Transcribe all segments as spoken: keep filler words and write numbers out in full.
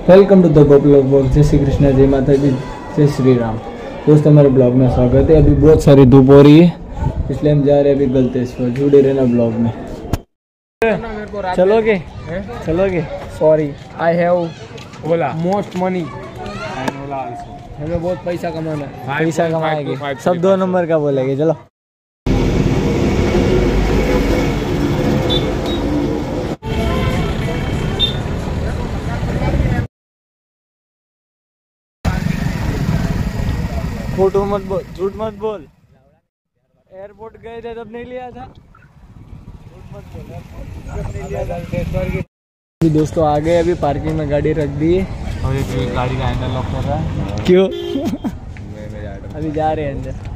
Welcome to the Goplok blog. जय श्री कृष्ण, जय माता दी, जय श्री राम। दोस्तों हमारे ब्लॉग में स्वागत है। अभी बहुत सारी धूप हो रही है इसलिए हम जा रहे हैं अभी गलतेश्वर। जुड़े रहना ब्लॉग में। चलोगे चलोगे sorry I have almost money. हमें बहुत पैसा कमाना है। पैसा कमाएंगे सब दो नंबर का बोलेंगे। चलो फोटो मत बोल, झूठ मत बोल। एयरपोर्ट गए थे तब नहीं लिया था। झूठ मत बोल, एयरपोर्ट नहीं लिया था। अभी दोस्तों आ गए, अभी पार्किंग में गाड़ी रख दी और एक गाड़ी का हैंडल लॉक कर रहा है। क्यों? अभी जा रहे हैं अंदर।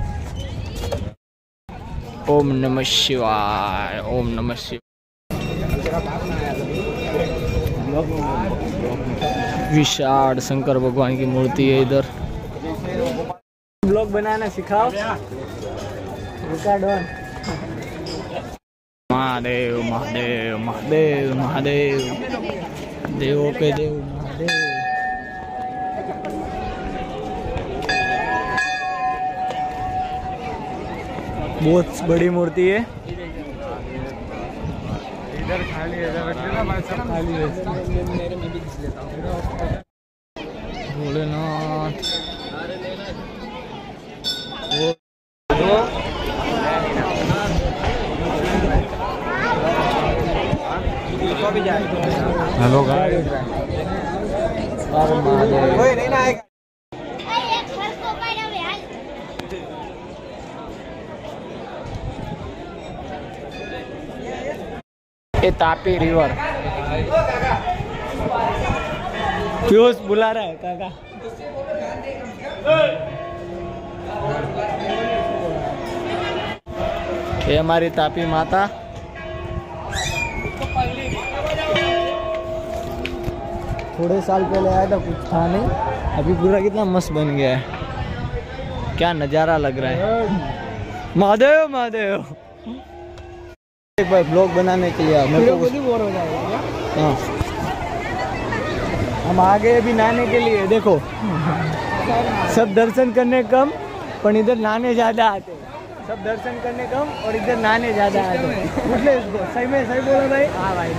ओम नमः शिवाय, ओम नमः शिवाय। विशाल शंकर भगवान की मूर्ति है इधर। ब्लॉग बनाना सिखाओ। महादेव महादेव महादेव महादेव, देवों के देव महादेव। बहुत बड़ी मूर्ति है। इधर खाली है, इधर रख लेना, मैं सब खाली है। मेरे में भी घिस लेता हूँ। भोलेनाथ हेलो गाइस, ये तापी रिवर। पीयूष बुला रहा है काका। ये हमारी तापी माता। थोड़े साल पहले आया था, कुछ था नहीं। अभी पूरा कितना मस्त बन गया है। क्या नज़ारा लग रहा है। महादेव महादेव। एक बार ब्लॉग बनाने के लिए मेरे को बोर हो जाएगा। हाँ, हम आ गए अभी नहाने के लिए। देखो सब दर्शन करने कम पर इधर नहाने ज़्यादा आते। सब दर्शन करने कम और इधर नहाने ज़्यादा आते। मतलब इसको सही में सही बोला भाई। हाँ भाई।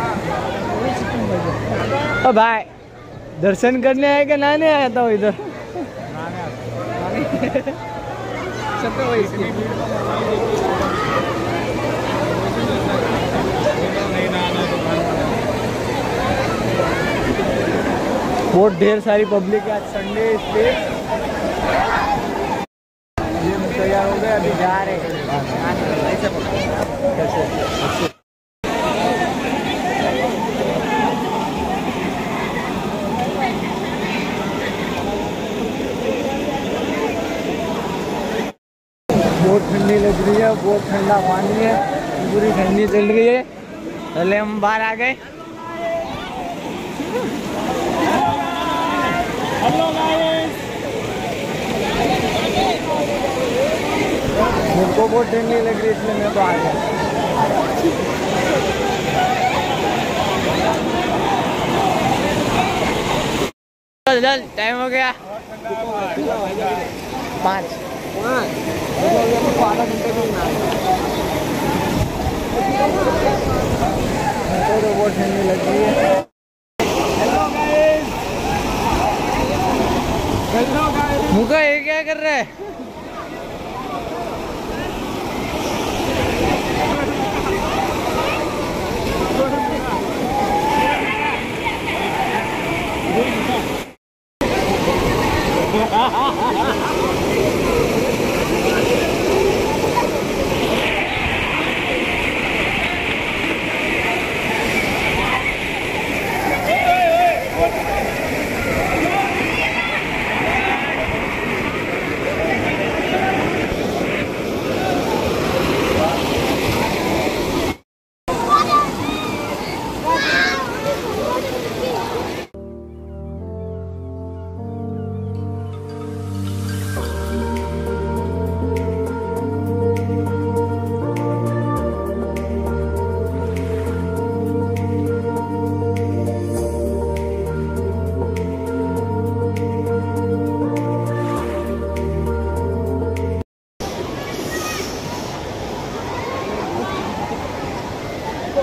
ओ भाई, दर्शन करने आए क्या नहाने आया था इधर? बहुत ढेर सारी पब्लिक है। आज संडे इसलिए तैयार हो गए, अभी जा रहे हैं। बहुत ठंडी लग रही है, बहुत ठंडा पानी है, पूरी ठंडी चल रही है। पहले हम बाहर आ गए। हेलो गाइस, मेरे को बहुत ठंडी लग रही है इसलिए मैं तो आ गया। चल चल, टाइम हो गया। पाँच आधा घंटे में तो बहुत ठंडी लग रही है। मुका ये क्या कर रहा है?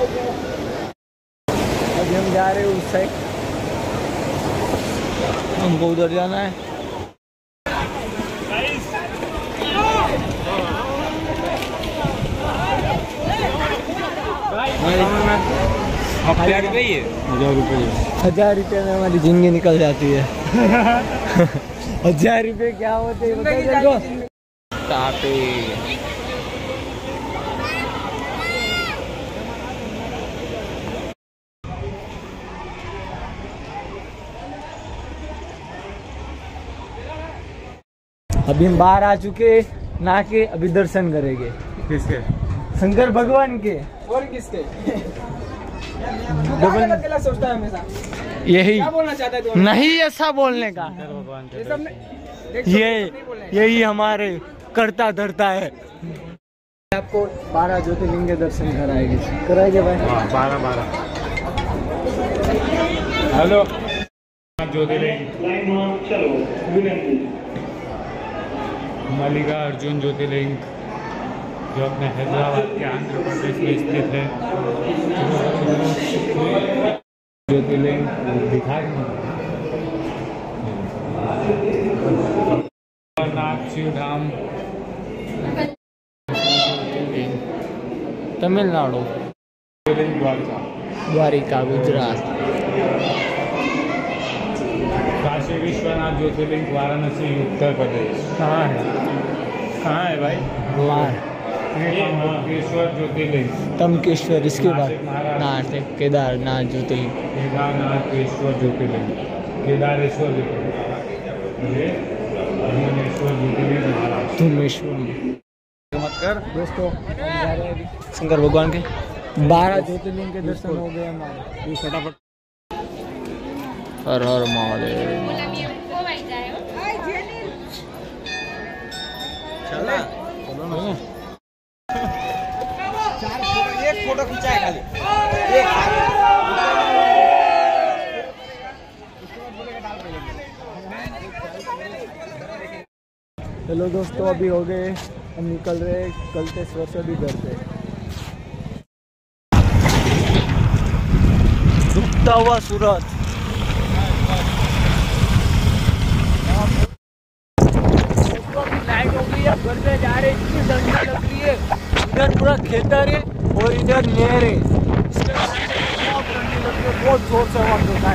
अभी हम जा रहे हैं उस साइड, हमको उधर जाना है। हजार रुपये हजार रुपये हजार रुपये में हमारी जिंदगी निकल जाती है। हजार रुपये क्या होते हैं बताओ। अभी हम बाहर आ चुके, ना के अभी दर्शन करेंगे। किसके? शंकर भगवान के। और किसके? डबल सोचता है हमेशा। यही क्या बोलना चाहता है तू? नहीं ऐसा बोलने का, ये सब ये यही हमारे करता धरता है। आपको बारह ज्योतिर्लिंग के दर्शन कराएंगे, कराएंगे भाई। बारह बारह हेलो ज्योतिर्लिंग मल्लिकार्जुन ज्योतिर्लिंग जो अपने हैदराबाद के आंध्र प्रदेश में स्थित है। ज्योतिर्लिंग दिखाई नाथ शिव धाम तमिलनाडु, द्वारका द्वारिका गुजरात। काशी विश्वनाथ ज्योतिर्लिंग वाराणसी उत्तर प्रदेश। कहाँ है? कहाँ है भाई? बिहार। तमकेश्वर ज्योतिर्लिंग तमकेश्वर, इसके बाद नासिक, महाराष्ट्र। नासिक, केदारनाथ ज्योतिर्लिंग, केदारनाथेश्वर ज्योतिर्लिंग, केदारेश्वर ज्योतिर्लिंग, धुमेश्वर ज्योतिर्लिंग महाराष्ट्र। धुमेश्वर। मत कर दोस्तों हम जा रहे हैं अभी शंकर भगवान के बारह ज्योतिर्लिंग के दर्शन हो गए हमारे। फटाफट हर हर महादेव। चला एक फोटो खींचा है खाली। चलो दोस्तों अभी हो गए, हम निकल रहे गलतेश्वर से भी घर पे। डूबता हुआ सूरज। नाइट हो गई है, घर पे जा रहे, इतनी ठंडी लग रही है। इधर पूरा खेतर है और इधर नहर है, इसके कारण बहुत ठंडी लग रही है, बहुत जोर से हवा चलता है।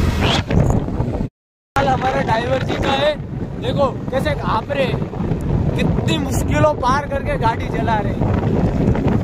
हमारा ड्राइवर जी का है, देखो कैसे घाप रहे, कितनी मुश्किलों पार करके गाड़ी चला रहे।